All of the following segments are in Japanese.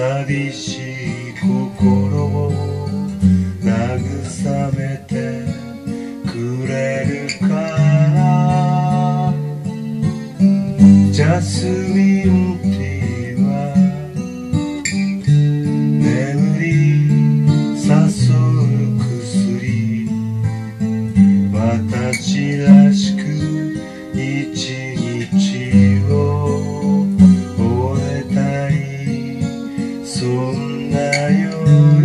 寂しい心を慰めてくれるからジャスミンティーは眠り誘う薬私らしく一日を終えたいそんな夜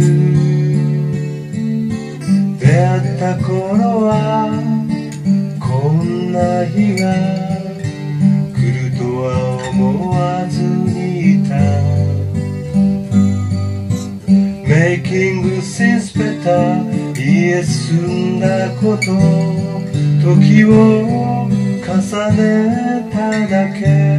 出会った頃はこんな日が来るとは思わずにいた Making things better 家住んだこと時を重ねただけ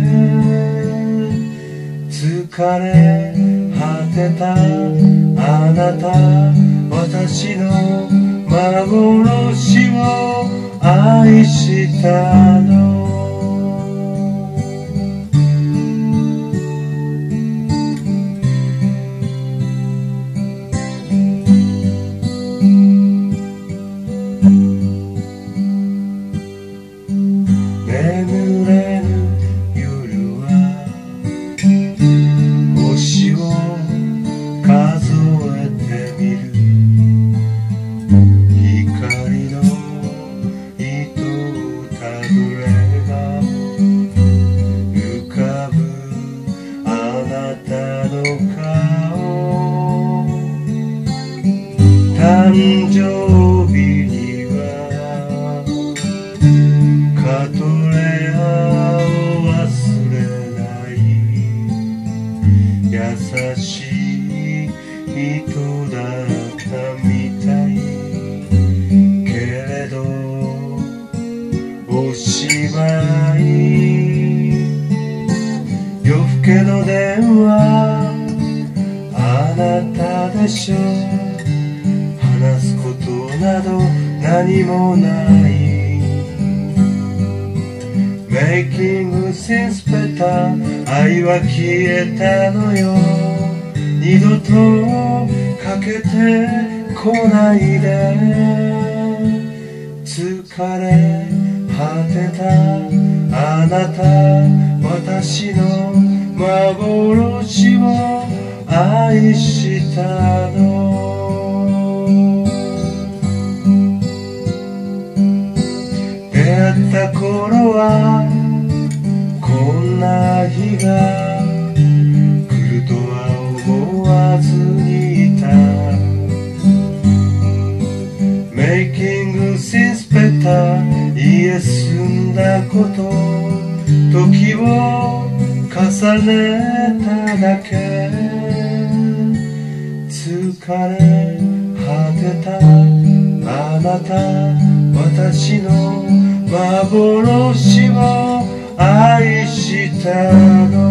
疲れ果てたあなた私の幻を愛したの眠れぬ夜は星を数えてみる光の糸をたどれば浮かぶあなたの顔誕生日にはカトレアを忘れない優しい人だったみたいけれどおしまい夜更けの電話あなたでしょ話すことなど何もない Making things better 愛は消えたのよ二度とかけてこないで疲れ果てたあなた私の幻を愛したの出会った頃はこんな日が来るとは思わずにいた Making things better 家住んだこと時を重ねただけ疲れ果てたあなた私の幻を愛したの